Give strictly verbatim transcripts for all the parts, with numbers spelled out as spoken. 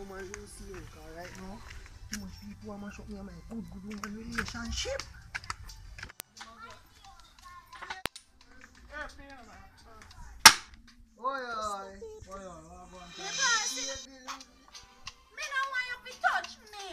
woman Lucy, because right now, too much people want to mash up me and my good, good woman relationship. Oi, oi. Oi, oi, Me don't want you to touch me.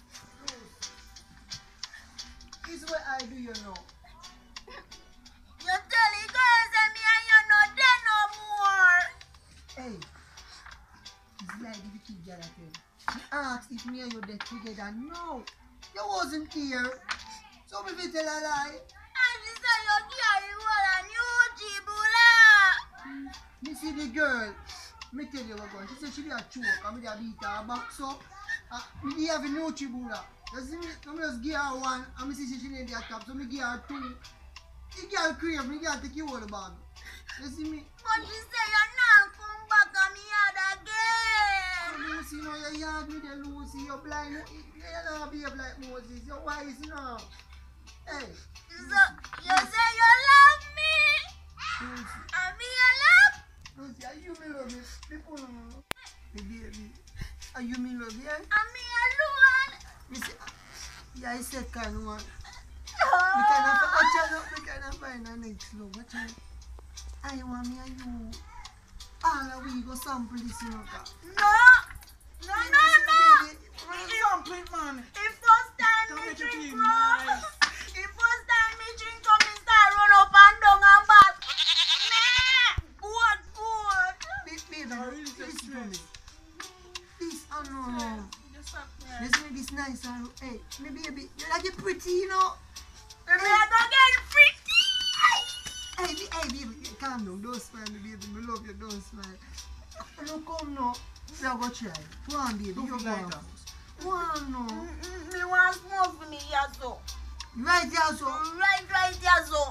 This is what I do, you know. You tell the girls that me and you not there no more. Hey, it's like the kid that I tell. He asked if me and you dead together. No, you wasn't here. So me tell a lie. And she said you carry one a new Jibula. Me see the girl. Me tell you what going. She said she did a choke and me did a beat her back so. Uh, me did have a new chibula. You see me, so me just give her one and me see she didn't get top, so me give her two. The girl crave, me girl take you all the bag. You see me? But she said you not come back on me yard again. Lucy, you know your yard me there, Lucy. You're blind. You don't behave like Moses. You're wise, you know. Hey. So, you say you love me. Lucy. And me you love? Lucy, are you me love you? People know. Me baby. Are you me love you? Eh? And me alone. Me say, yeah, I said kind of one. Oh. We cannot, watch out, we cannot find our next love. Watch out. I want me and you. All of we go sample this, you know. No. No, no, no. Sample it, man. The first time me drink rum. The first time me drink rum, me start run up and down and back. Nah. Good, good. Baby, baby, listen to me. This, oh no, no. Just stop there. This make this nice and hey, me baby, you like it pretty, you know. Baby, I don't get pretty. Hey, be, hey, baby, calm down, don't smile, me baby, me love you, don't smile. Don't come now. Now go try. Go on, baby, you go on. Go on now. Me want smoke for me, yazo. Right here, so. Right, right, yazo.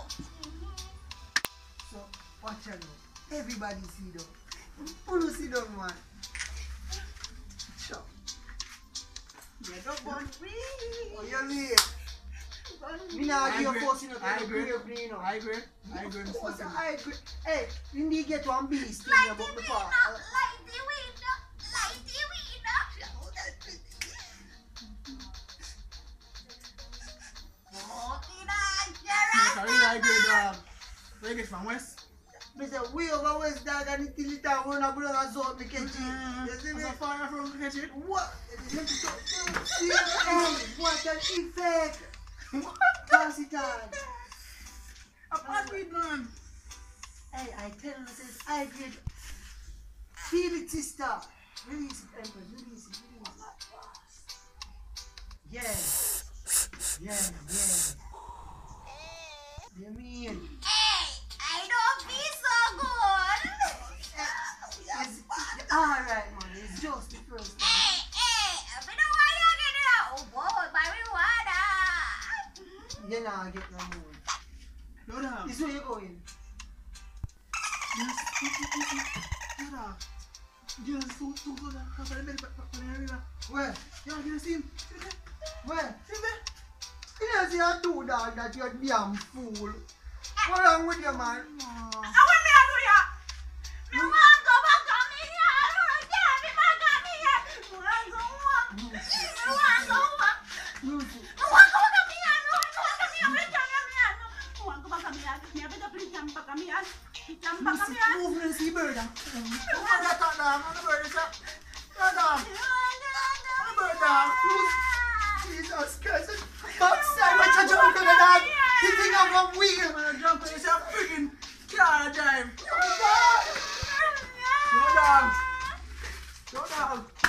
So, watch out now. Everybody see down. Who do see down, man? Sure. You don't want me. Oh, you're late. Me not give you force, you know, to I the agree. grave, you know. I agree. I agree. What's that? I agree. Hey, you need to get one beast thing Light the about the window, part. light the window, light the window. Smoking on Sorry, I agree, dog. Where you get from West? Me say, we over West dog and the till it and run a brother and sort me catch it. You see me? So far from catch it. What? See, hey, what an effect. Pass it on. A party man. Hey, I tell you, says, I agree. Feel it, sister. Release it, Empress. Release it, release it. Yeah. Yeah, yeah. You mean? Hey, I don't feel so good. It's, alright, man. It's just the first time. Hey, hey, we don't want you to get it out. Oh, boy, marijuana. You're not getting no more. No, no. This is where you're going. Yes. No, no. Just so, so good. Because I made it back to the area. Where? Yeah, you see him? Where? See there? You know, see a two dog that you're damn fool. What's wrong with you, man? I want me to do ya. Me want to go back on me here. I don't care. Me back on me here. Me want to go walk. Me want to go walk. Lucy. Me want to go back on me here. Me want to go back on me here. Me want to go back on me here. Me want to go back on me here. Me want to go back on me here. Me want to go back on me here. Move me, see bird. Come on, that dog. On the bird, sir. That dog. On the bird, dog. Jesus Christ. Backside, what you jumping on the dog? You think I'm from wheel? Man, I jump on yourself freaking car drive. Yo, dog. Go down. Go down.